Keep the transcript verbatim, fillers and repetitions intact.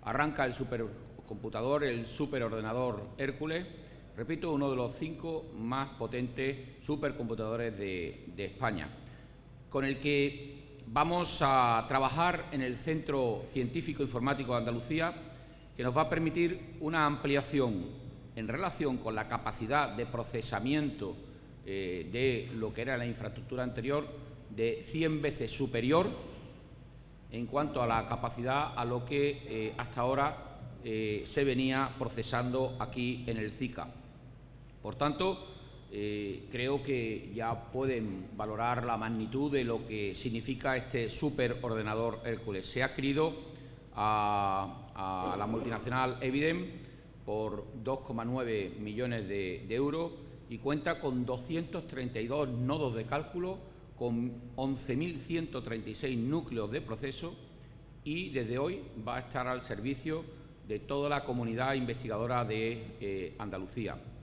arranca el supercomputador, el superordenador Hércules, repito, uno de los cinco más potentes supercomputadores de, de España, con el que vamos a trabajar en el Centro Científico Informático de Andalucía, que nos va a permitir una ampliación en relación con la capacidad de procesamiento eh, de lo que era la infraestructura anterior, de cien veces superior en cuanto a la capacidad a lo que eh, hasta ahora eh, se venía procesando aquí en el CICA. Por tanto, eh, creo que ya pueden valorar la magnitud de lo que significa este superordenador Hércules. Se ha adquirido a, a la multinacional Eviden por dos coma nueve millones de, de euros y cuenta con doscientos treinta y dos nodos de cálculo, con once mil ciento treinta y seis núcleos de proceso, y desde hoy va a estar al servicio de toda la comunidad investigadora de eh, Andalucía.